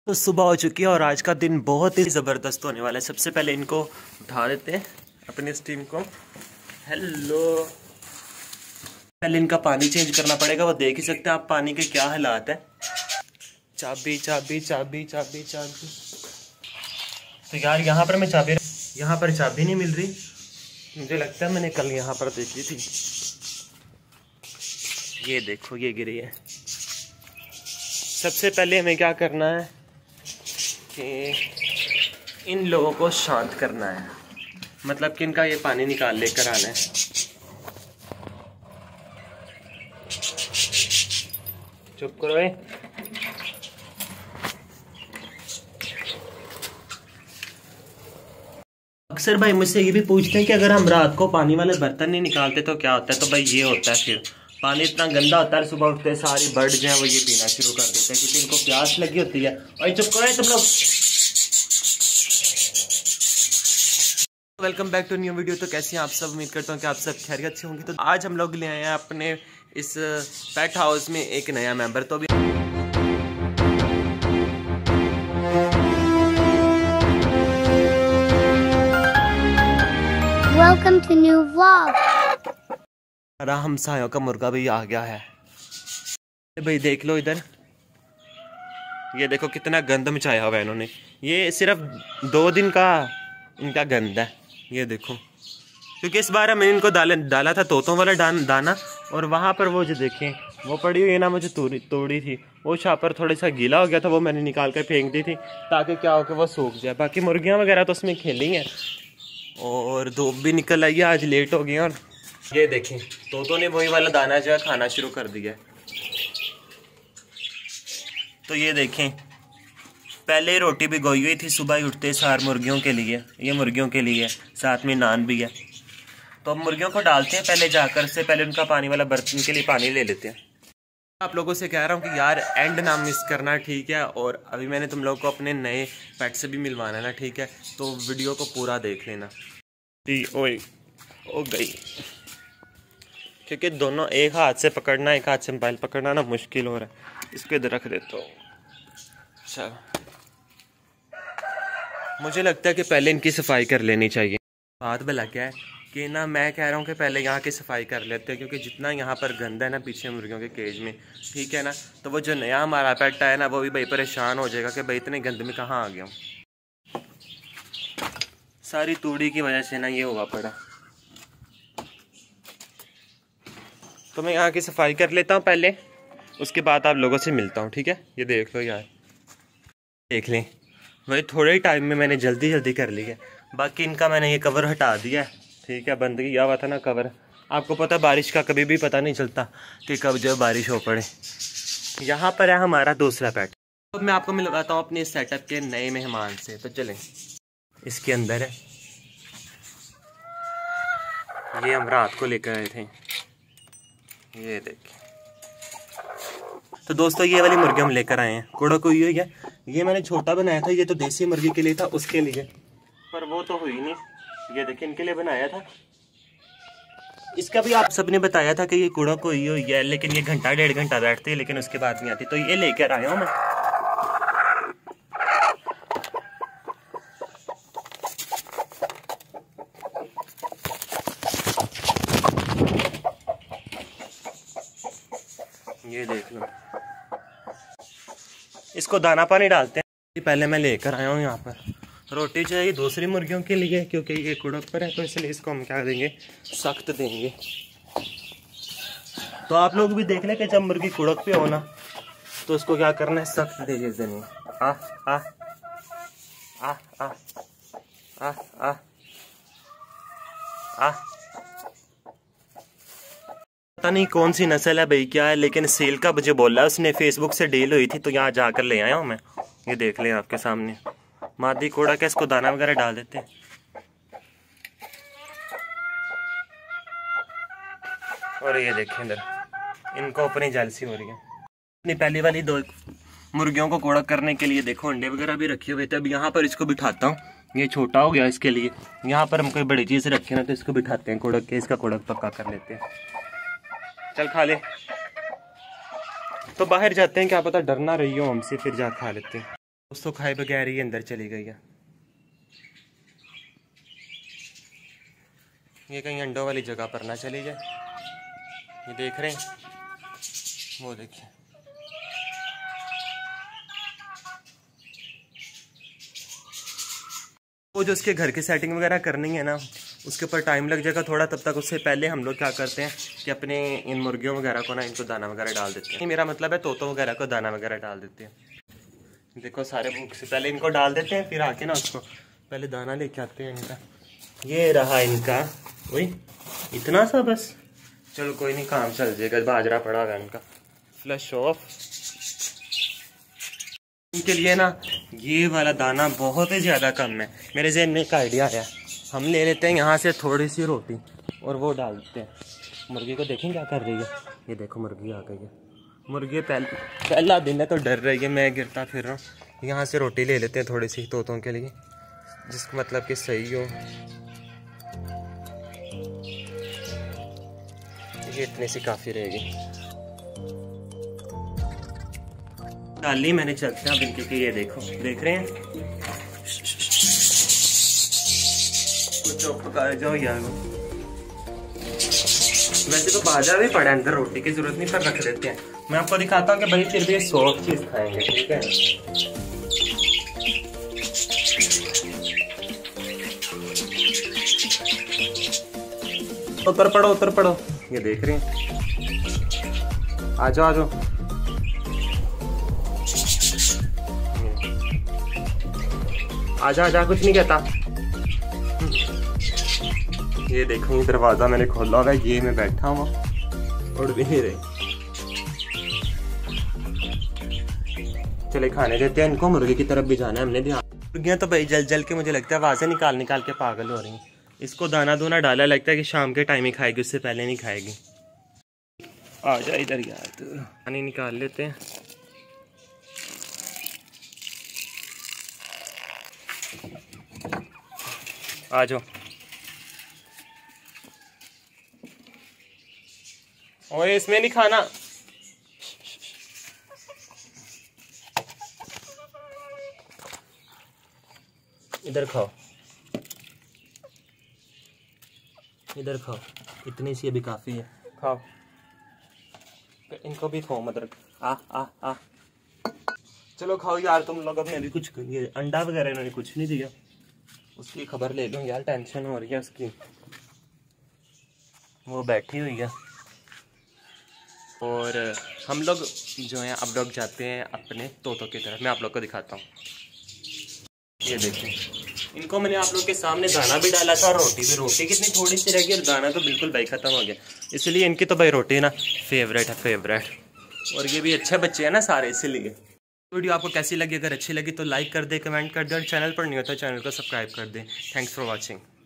तो सुबह हो चुकी है और आज का दिन बहुत ही ज़बरदस्त होने वाला है। सबसे पहले इनको उठा देते हैं अपनी स्टीम को। हेलो, पहले इनका पानी चेंज करना पड़ेगा। वो देख ही सकते हैं आप पानी के क्या हालात है। चाबी चाबी चाबी चाबी चाबी। तो यार यहाँ पर मैं यहाँ पर चाबी नहीं मिल रही। मुझे लगता है मैंने कल यहाँ पर देखी थी। ये देखो ये गिरी है। सबसे पहले हमें क्या करना है कि इन लोगों को शांत करना है, मतलब कि इनका ये पानी निकाल लेकर आना है। चुप करो। अक्सर भाई मुझसे ये भी पूछते हैं कि अगर हम रात को पानी वाले बर्तन नहीं निकालते तो क्या होता है। तो भाई ये होता है, फिर पानी इतना गंदा होता है, सुबह उठते सारी बर्ड जो है वो ये पीना शुरू कर देते हैं क्योंकि इनको प्यास लगी होती है। और चुप करो तुम लोग। Welcome back to new video. तो कैसे हैं आप सब? उम्मीद करता हूँ कि आप सब खैरियत से होंगे। तो आज हम लोग ले आए हैं अपने इस पेट हाउस में एक नया मेंबर। तो अभी Welcome to new vlog. हमारा हमसायों का मुर्गा भी आ गया है। भाई देख लो इधर, ये देखो कितना गंद मचाया हुआ है इन्होंने। ये सिर्फ 2 दिन का इनका गंद है। ये देखो, क्योंकि इस बार हमने इनको डाला था तोतों वाला दाना, और वहाँ पर वो जो देखें वो पड़ी हुई है ना, मुझे तोड़ी थी वो छापर थोड़ा सा गीला हो गया था, वो मैंने निकाल कर फेंक दी थी ताकि क्या हो कि वो सूख जाए। बाकी मुर्गियाँ वगैरह तो उसमें खेली हैं और धूप भी निकल आई है, आज लेट हो गई। और ये देखें तोतों ने वही वाला दाना जो है खाना शुरू कर दिया। तो ये देखें, पहले रोटी भी गोई हुई थी सुबह ही उठते सार मुर्गियों के लिए, ये मुर्गियों के लिए, साथ में नान भी है। तो अब मुर्गियों को डालते हैं पहले जाकर, से पहले उनका पानी वाला बर्तन के लिए पानी ले लेते हैं। आप लोगों से कह रहा हूँ कि यार एंड ना मिस करना, ठीक है। और अभी मैंने तुम लोगों को अपने नए पेट से भी मिलवाना है ना, ठीक है। तो वीडियो को पूरा देख लेना। ओए ओ गई, क्योंकि दोनों एक हाथ से पकड़ना, एक हाथ से मोबाइल पकड़ना ना मुश्किल हो रहा है। इसको इधर रख देता हूँ। अच्छा, मुझे लगता है कि पहले इनकी सफाई कर लेनी चाहिए। बात भला क्या है कि ना, मैं कह रहा हूँ कि पहले यहाँ की सफाई कर लेते हैं, क्योंकि जितना यहाँ पर गंदा है ना पीछे मुर्गियों के केज में, ठीक है ना। तो वो जो नया हमारा पेट है ना, वो भी भाई परेशान हो जाएगा कि भाई इतने गंद में कहाँ आ गया हूँ। सारी तूड़ी की वजह से ना ये हुआ पड़ा। तो मैं यहाँ की सफाई कर लेता हूँ पहले, उसके बाद आप लोगों से मिलता हूँ, ठीक है। ये देख लो यार, देख लें, वही थोड़े ही टाइम में मैंने जल्दी कर ली है। बाकी इनका मैंने ये कवर हटा दिया है, ठीक है। बंद किया हुआ था ना कवर। आपको पता है बारिश का कभी भी पता नहीं चलता कि कब जो बारिश हो पड़े। यहाँ पर है हमारा दूसरा पेट। तो मैं आपको मिलवाता हूँ अपने सेटअप के नए मेहमान से। तो चलें, इसके अंदर है, ये हम रात को लेकर आए थे। ये देखिए। तो दोस्तों ये वाली मुर्गी हम लेकर आए हैं, कोड़ा कोई हुई है। ये मैंने छोटा बनाया था, ये तो देसी मुर्गी के लिए था, उसके लिए, पर वो तो हुई नहीं। ये देखिए इनके लिए बनाया था। इसका भी आप सबने बताया था कि ये कूड़ा कोई हुई है, लेकिन ये घंटा 1.5 घंटा बैठती है, लेकिन उसके बाद नहीं आती। तो ये लेकर आया हूँ मैं। ये देख लो, इसको दाना पानी डालते हैं। पहले मैं लेकर आया हूँ यहाँ पर रोटी चाहिए दूसरी मुर्गियों के लिए, क्योंकि ये कुड़क पर है, तो इसलिए इसको हम क्या देंगे, सख्त देंगे। तो आप लोग भी देख लें कि जब मुर्गी कुड़क पे हो ना, तो उसको क्या करना है, सख्त दे देनी। आ आ आ आ आ आ आ। पता नहीं कौन सी नस्ल है भाई, क्या है, लेकिन सेल का मुझे बोला, उसने फेसबुक से डील हुई थी, तो यहाँ जाकर ले आया हूँ मैं। ये देख लें आपके सामने, मादी कोड़ा के इसको दाना वगैरह डाल देते हैं। और ये देखें इधर, इनको अपनी जेलसी हो रही है। अपनी पहली वाली 2 मुर्गियों को कोड़ा करने के लिए देखो अंडे वगैरह भी रखे हुए थे। अब यहाँ पर इसको बिठाता हूँ, ये छोटा हो गया इसके लिए। यहाँ पर हम कोई बड़ी चीज़ रखे ना, तो इसको बिठाते हैं कोड़क के, इसका कोड़क पक्का कर लेते हैं। चल खा ले। तो बाहर जाते हैं, क्या पता डर ना रही हो हमसे, फिर जा खा लेते हैं। दोस्तों खाए बगैर ही अंदर चली गई है। ये कहीं अंडों वाली जगह पर ना चली जाए। ये देख रहे हैं, वो देखिए। वो जो उसके घर की सेटिंग वगैरह करनी है ना, उसके ऊपर टाइम लग जाएगा थोड़ा। तब तक उससे पहले हम लोग क्या करते हैं कि अपने इन मुर्गियों वगैरह को ना, इनको दाना वगैरह डाल देते हैं। मेरा मतलब है तोतों वगैरह को दाना वगैरह डाल देते हैं। देखो सारे भूख से पहले इनको डाल देते हैं, फिर आके ना उसको पहले दाना लेके आते हैं इनका। ये रहा इनका, वही इतना सा बस। चलो कोई नहीं, काम चल जाएगा। बाजरा पड़ा हुआ इनका, फ्लश ऑफ। इनके लिए ना ये वाला दाना बहुत ही ज़्यादा कम है। मेरे जहन में एक आइडिया आया, हम ले लेते हैं यहाँ से थोड़ी सी रोटी और वो डाल देते हैं। मुर्गी को देखें क्या कर रही है। ये देखो मुर्गी आ गई है। मुर्गी पहला दिन है तो डर रही है, मैं गिरता फिर रहा हूँ। यहाँ से रोटी ले लेते हैं थोड़ी सी तोतों के लिए, जिसका मतलब कि सही हो। ये इतनी सी काफ़ी रहेगी। डाली मैंने, चलते हैं अब इनके। ये देखो, देख रहे हैं, कुछ पका जाओ यार। वैसे तो बाजा भी पड़ा है अंदर, रोटी की जरूरत नहीं, पर रख देते हैं। मैं आपको दिखाता हूँ कि भाई फिर भी ये सॉफ्ट चीज खाएंगे, ठीक है। उतर पड़ो, उतर पड़ो। ये देख रहे हैं, आ जाओ आ जाओ। आजा आजा, कुछ नहीं कहता। ये देखो दरवाजा मैंने खोला हुआ है, ये मैं बैठा हूँ, उड़ भी नहीं रही। चले खाने देते हैं इनको। मुर्गी की तरफ भी जाना है हमने ध्यान। मुर्गियाँ तो भाई जल जल के मुझे लगता है आवाज़ें निकाल निकाल के पागल हो रही हैं। इसको दाना दूना डाला, लगता है कि शाम के टाइम ही खाएगी, उससे पहले नहीं खाएगी। आ जा इधर यार, पानी निकाल लेते हैं। आ जाओ। ओए इसमें नहीं खाना। इधर खाओ, इधर खाओ। इतनी सी अभी काफी है, खाओ। इनको भी खाओ, मदर। आ आ आ, चलो खाओ यार तुम लोग। अपने अभी कुछ ये अंडा वगैरह इन्होंने कुछ नहीं दिया, उसकी खबर ले लूँ यार, टेंशन हो रही है उसकी। वो बैठी हुई है और हम लोग जो हैं अब लोग जाते हैं अपने तोतों की तरफ। मैं आप लोग को दिखाता हूँ। ये देखिए, इनको मैंने आप लोग के सामने दाना भी डाला था और रोटी भी। रोटी कितनी थोड़ी सी रह गई और दाना तो बिल्कुल भाई ख़त्म हो गया। इसलिए इनकी तो भाई रोटी ना फेवरेट है, फेवरेट। और ये भी अच्छे बच्चे हैं ना सारे, इसीलिए। वीडियो आपको कैसी लगी? अगर अच्छी लगी तो लाइक कर दे, कमेंट कर दे, और चैनल पर नहीं होता चैनल को सब्सक्राइब कर दे। Thanks for watching.